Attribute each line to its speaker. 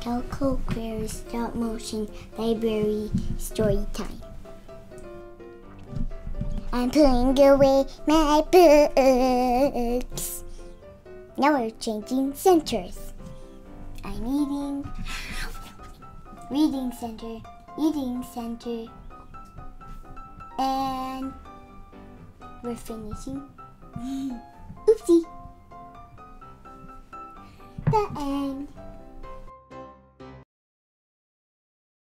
Speaker 1: Telco Queer Stop Motion Library Story Time. I'm putting away my books. Now we're changing centers. I'm eating, reading center, eating center, and we're finishing. Oopsie. The end.